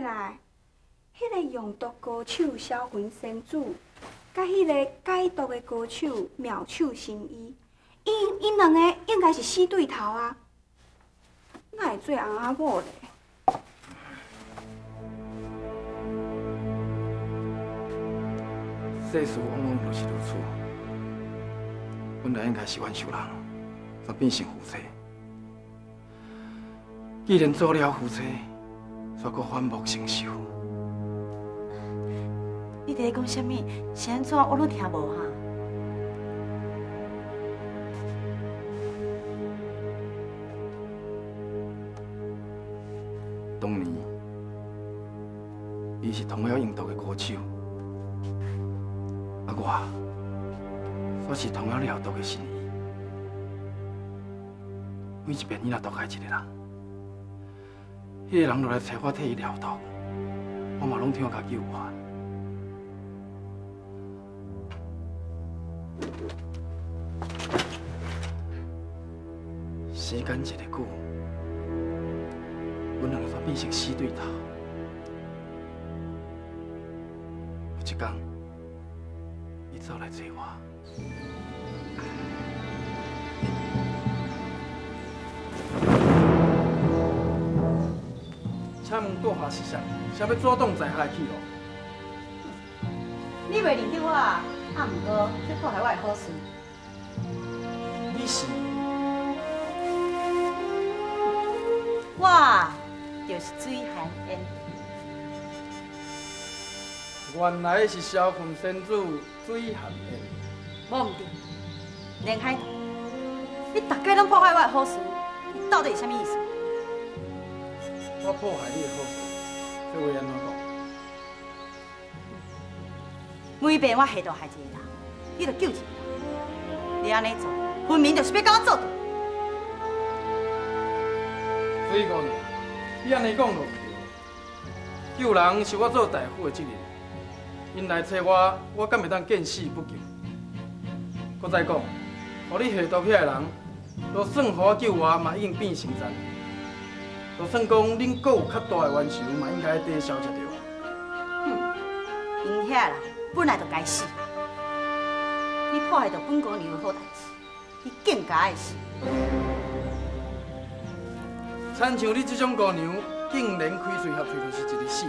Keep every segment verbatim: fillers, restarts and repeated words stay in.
来，迄个用毒歌手销魂仙子，甲迄个解毒的歌手妙手神医，因因两个应该是死对头啊，哪会做翁仔某咧？ 世事往往就是如此，本来应该是冤仇人，却变成夫妻。既然做了夫妻，却阁反目成仇。 你伫咧讲啥物？是安怎？我拢听无哈。 当年，伊是同了用毒的歌手，啊我，却是同了了毒的神医。每一遍伊若毒害一个人，迄个人落来找我替伊了毒，我嘛拢听甲救我。 时间一个久，阮两个煞变成死对头。有一天，伊走来找我，请问阁下是谁？想要主动载下来去咯？ 你袂认得我啊？啊，毋过这破坏我的好事。 你是？ 我就是水寒烟。 原来是消魂仙子水寒烟。 无毋对，连海，你大概拢破坏我的好事，你到底是啥物意思？ 我破坏你的好事，这话安怎讲？ 每遍我下毒害一个人，你就救一个人，你安尼做，分明就是要甲我作对。 水姑娘，你安尼讲就唔对。救人是我做大夫的责任，因来找我，我敢会当见死不救？搁再讲，互你下毒遐个人，就算互我救我，嘛已经变成残。就算讲恁阁有较大的冤仇，嘛应该抵消才对。 哼，因遐人本来就该死。你破坏到本姑娘的好代志，你更加爱死。 亲像你这种姑娘，竟然开嘴合嘴就是一日死，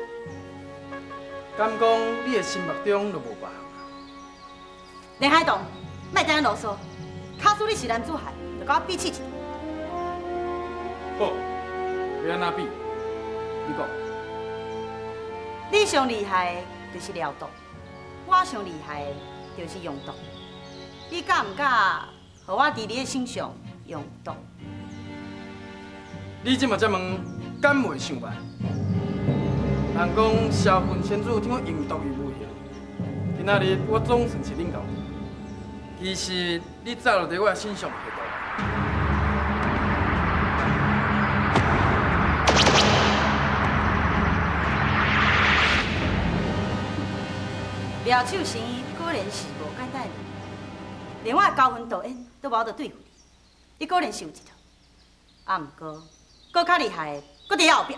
敢讲你的心目中就无别项？ 林海东，莫再啰嗦，卡输你是男子汉，就甲我比试一下。 好，要安怎比？你讲。 你上厉害的就是疗毒，我上厉害的就是用毒。你敢唔敢，互我伫你的身上用毒？ 你即马才问，敢袂想办？人讲消魂仙子听我用毒于无形，今仔日我总算是领到你。其实你早就伫我身上下毒。 廖手神果然是无简单的，连我的高分导演都无法度对付你，你果然是有一套。啊，毋过。 搁较厉害的，搁伫后壁。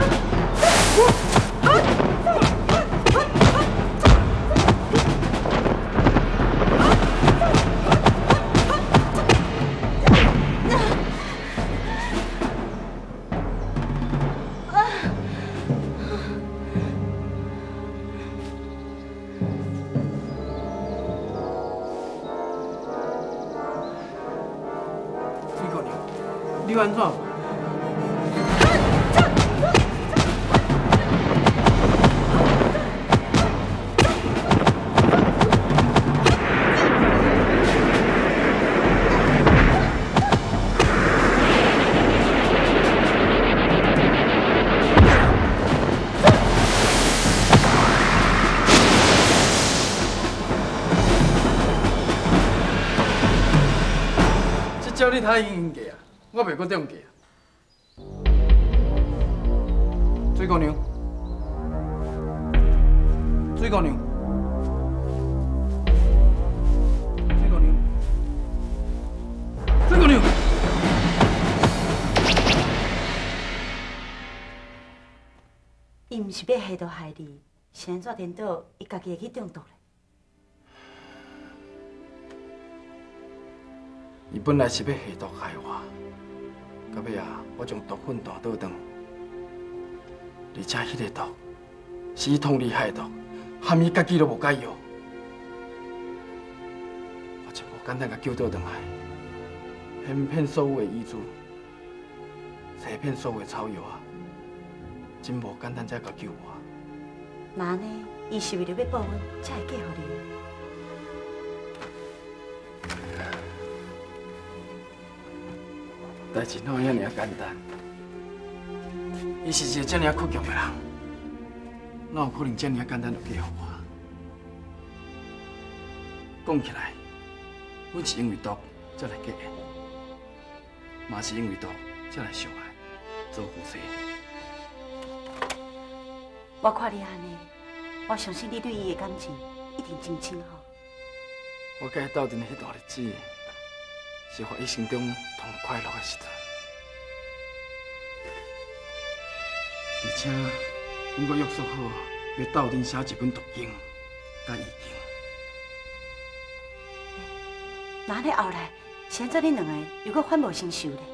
水姑娘，你安怎？ 叫你太硬硬价啊！我袂阁这样价。水姑娘，水姑娘，水姑娘，水姑娘。 是要下毒害你，是安怎颠倒伊家己会去中毒咧？ 伊本来是要下毒害我，到尾啊，我将毒粉弹倒转，而且迄个毒是伊通厉害的毒，含伊家己都无解药，我真无简单甲救倒转来，骗骗所有的医主，欺骗所有的草药啊，真无简单才甲救我。 那安尼，伊是为了要报恩，才会嫁予你。 代志哪有遐尔简单？伊是一个这尔倔强的人，哪有可能这尔简单就嫁予我？讲起来，阮是因为毒才来结缘，嘛是因为毒才来相爱，做夫妻。 我看你安尼，我相信你对伊的感情一定真深厚。 我甲伊斗阵的迄段日子。 是我一生中同快乐的时阵，而且阮阁约束好要斗阵写一本读经甲易经。 那安尼后来，现在恁两个又阁反目成仇咧？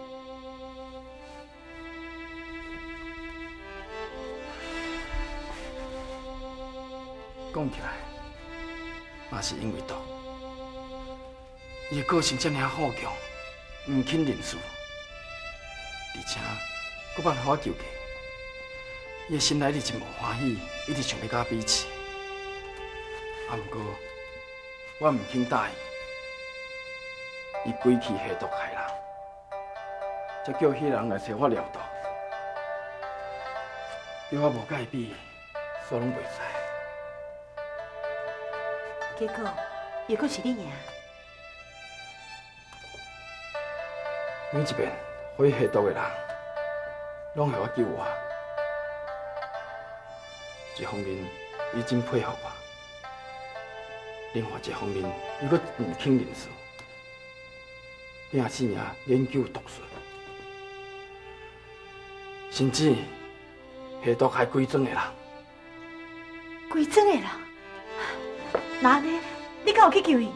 讲起来，嘛是因为毒。 伊个个性遮尔好强，唔肯认输，而且佫捌互我救过。伊个心内一直真无欢喜，一直想要甲我比试。啊，毋过我唔肯答应，伊规气下毒害人，才叫迄人来找我疗毒，叫我无甲伊比，所拢袂使。 结果又阁是你赢。 每一遍会下毒的人，拢会我救我。一方面，伊真配合我；另外一方面，伊阁唔肯认输，拼死命研究毒术，甚至下毒害规庄的人。 规庄的人，那安尼，你敢有去救伊？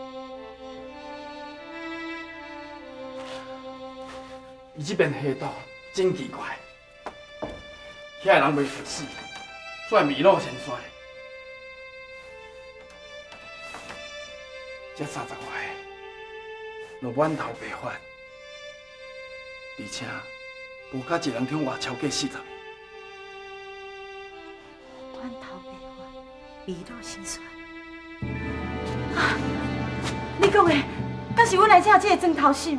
伊这边下毒真奇怪，遐个人未死，却面露先衰。这三十外个，都满头白发，而且无甲一人中活超过四十个。 满头白发，面露先衰。啊！你讲的，敢是阮来这这个庄头心？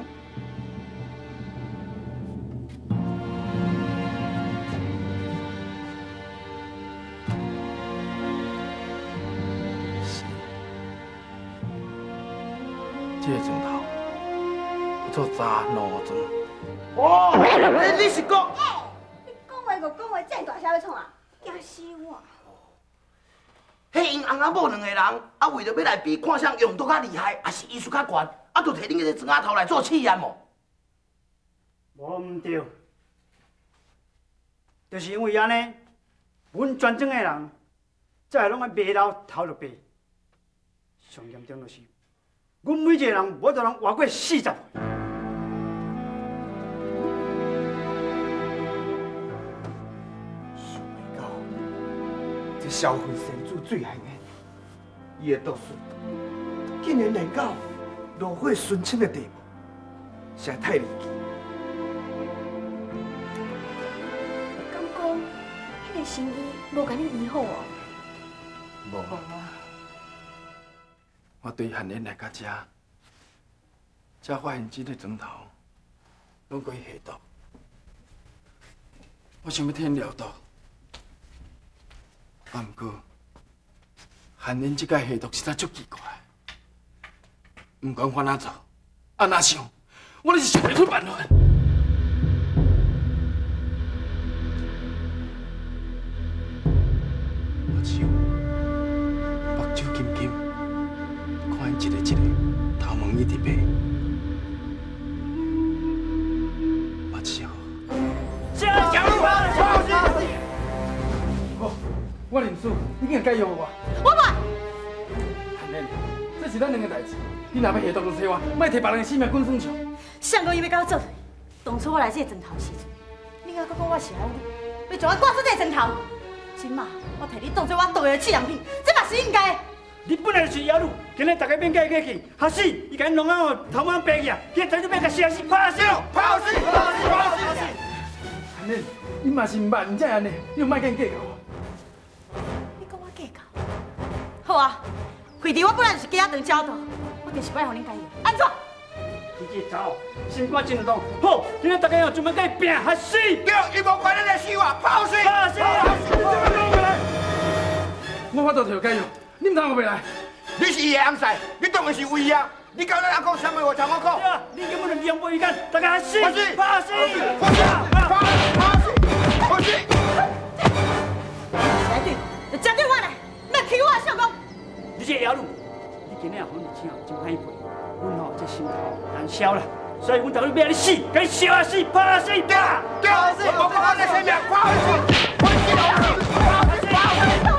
这个庄头叫做查奴庄。 哦，你你是讲？ 你讲话就讲话，这大声要创啊？惊死我！ 迄因翁仔某两个人，啊为着要来比看谁用毒较厉害，还是医术较悬，啊，就摕恁个庄仔头来做试验哦。 无毋对，就是因为安尼，阮全庄的人，才会拢爱卖老头就白。上严重就是。 阮每一个人无一个人活过四十岁。想袂到，这消费神主最害的，伊的毒术竟然练到炉火纯青的地步，实在太离奇。 敢讲，迄个神医无甲你医好哦？ 无啊。 我对汉人来到这，才发现这个庄头拢过下毒。我想要替因疗毒，啊，毋过汉人这个下毒实在足奇怪。毋管我哪做，啊哪想，我就是想袂出办法。我只有目睭金金。 看因一个一个头毛一直白，我只好。 这讲话，操你！ 解约我。 我不爱。 汉莲，这是咱两个代志，你若要下毒就找我，莫摕别人的性命滚算账。 谁讲伊要甲我做伙？当初我来这个砖头时阵，你敢讲我是妖女，要将我赶出这个砖头？今嘛，我摕你当做我倒的试验品，这嘛是应该的。 你本来就是妖女，今日大家免计计去，吓死！伊甲你弄啊头毛白去啊，今仔就要甲死死，拍死！ 拍死！拍死！拍死！ 汉莲，你嘛是唔捌，唔才安尼，你有莫跟计较我。 你讲我计较？好啊，惠弟我本来就是鸡仔肠焦肚，我就是要互恁解决，安怎？ 你这查某心肝真重，好，今日大家要专门甲伊拼，吓死！ 对，伊无怪咱来死我，拍死！ 拍死！ 我法度调解约，你唔通我袂来。 你是伊的翁婿，你当然是为啊！你交咱阿公啥物话听我讲？ 对啊，你根本就利用不一干，大家死！ 拍死！ 拍死！ 拍死！拍死！拍死！ 来对，就针对我来，莫欺我小公。 你这妖女，你今日好年轻哦，真歹背，阮吼这心头难消啦，所以阮头要你死，甲你烧啊死，拍死！对啊， 对啊！我讲我的性命，拍死！拍死！拍死！拍死！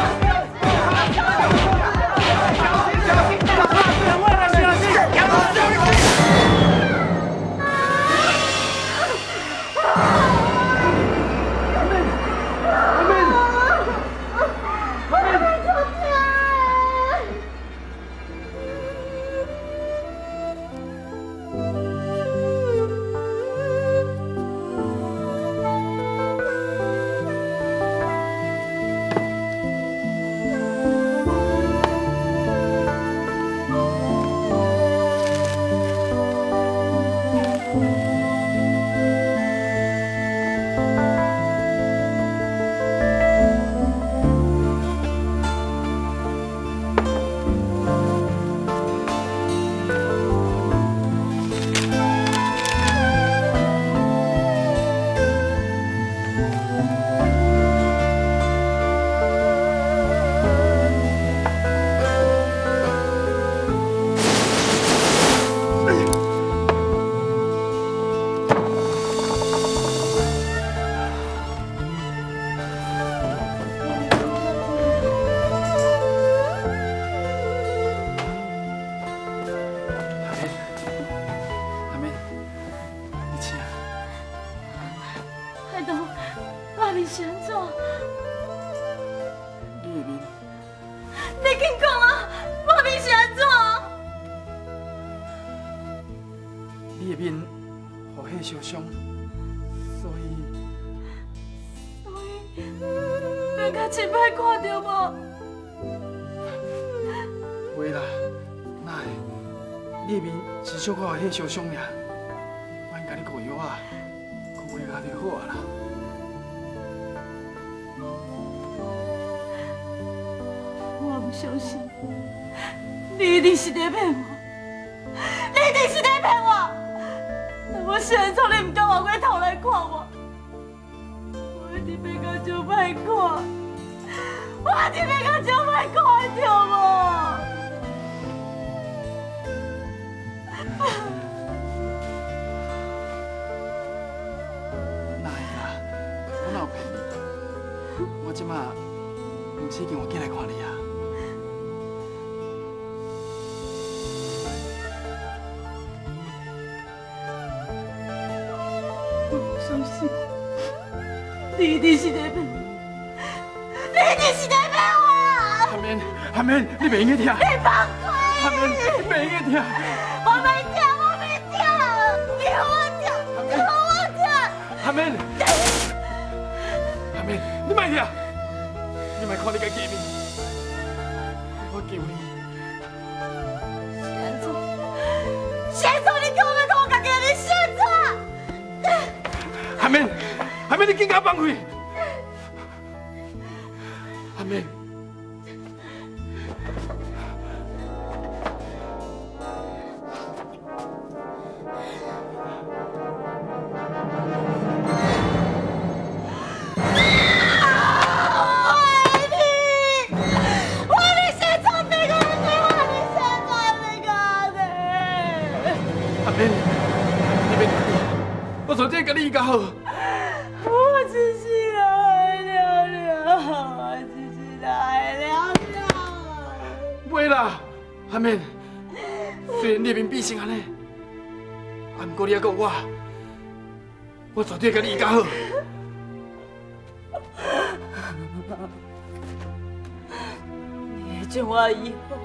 受伤，所以所以让较前摆看到无？ 袂啦，哪会？你面是小可迄受伤尔，我甲你顾药啊，顾袂下就好啊啦。 我唔相信，你一定是在骗我，你一定是在骗我。我现在从你唔敢往过头来看我，我一定要甲就歹看，我一定要甲就歹看着无？ 哪会啦？我哪有骗你？我即马唔是叫我进来看你啊。 相信，你一定是在骗我，你一定是在骗我！ 阿免，阿免，你袂应该听。 你放开！ 阿免，你袂应该听。 我没听，我没听，你和我听，你和我听。 阿免，阿免，你莫听，你莫看你家见面，我求你。 先做，先做，你可不可我家见面？先做。 阿免，阿免，你紧甲放开！阿免， 我爱你，我爱你，先做这个，你我你先做这个的。 阿免，你别听你，我昨天跟你讲好。 我只是爱了了，我只是爱袂啦，阿妹，虽然你面变成安尼，啊，不过你还讲我，我绝对甲你较好。 你会将我以后，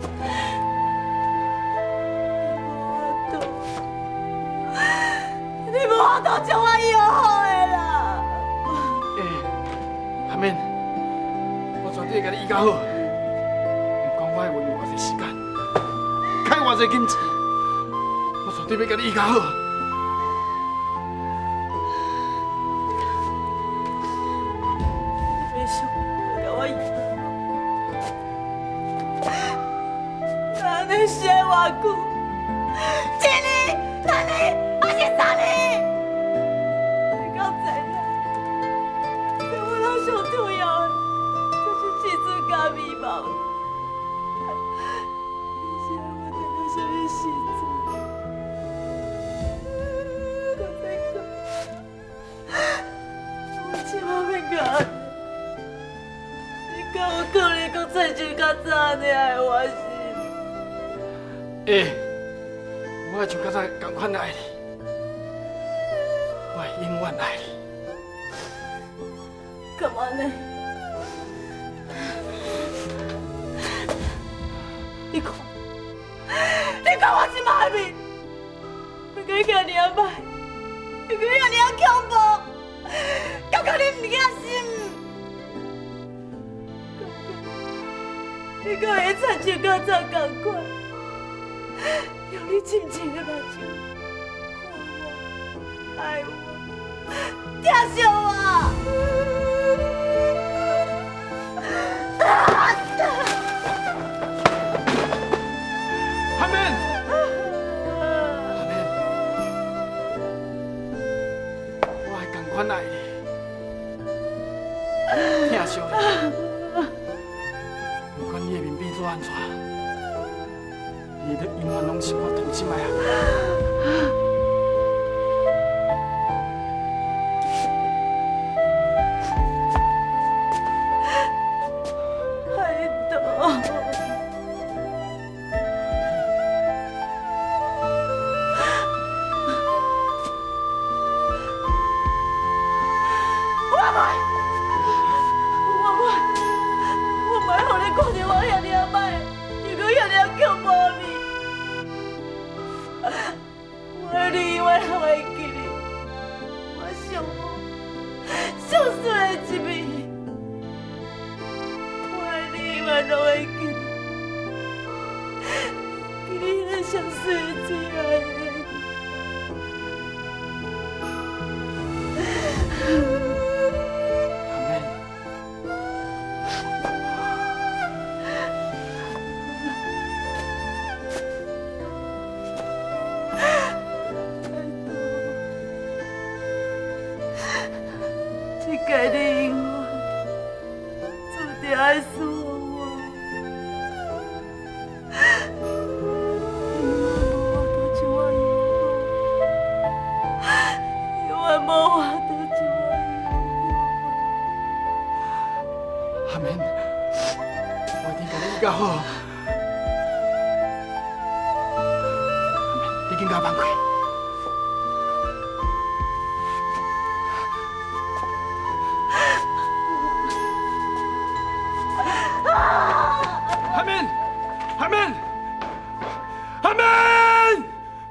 你无法度将我以后的啦。 诶，阿妹，我绝对甲你较好。不管我会用偌济时间，开偌济金钱，我绝对要甲你较好。 写偌久，一年、两年还是三年？你敢知影？对我人上重要的，就是青春甲美貌。你现在我等到什么时阵？我再讲，我千万免甲你敢有可能讲再就较早安尼爱我是？ 诶，我会像较早同款爱你，我会永远爱你。 干嘛呢？你看，你看我即摆的面，你可以遐尔啊歹，你可以遐尔啊恐怖，感觉你唔惊心，你可会亲像较早同款。 用你深情的目睭看我、爱我、疼惜我。 阿妹，阿妹，我会同款爱你，疼惜你，不管你的面变做安怎。 你的永远拢是我同心的啊！ 海斗，我袂，我袂，我袂让你看见我遐尔啊歹，又搁遐尔啊恐怖的面。 我你永远拢会记你，我上好、上水的一面。我你永远拢会记你，记你那上水的最爱的。 阿妹， 该的永远注定爱输我，永远无法度将我以后，永远无法度将我以后。 阿妹，我一定甲你较好。阿妹，你紧甲我放开。 阿妹，阿妹，阿妹！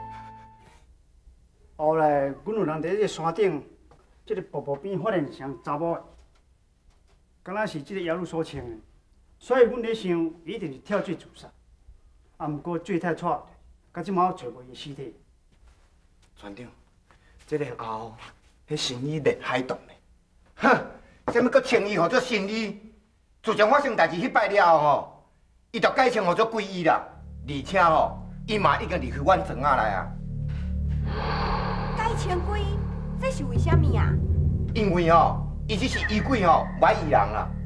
后来，阮有人伫迄个山顶，即个瀑布边发现一双查某的，敢若是即个妖女所穿的，所以阮咧想，伊一定是跳水自杀。啊，毋过水太错，到即马找无伊的尸体。 船长，这个后，迄新衣烈海洞嘞。哼，啥物搁穿伊号做新衣？自从发生代志迄摆了后吼，伊就改穿号做鬼衣啦，而且吼，伊嘛已经离开阮庄仔来啊。 改穿鬼，这是为虾米啊？ 因为吼，伊只是衣柜吼，歹伊人啦。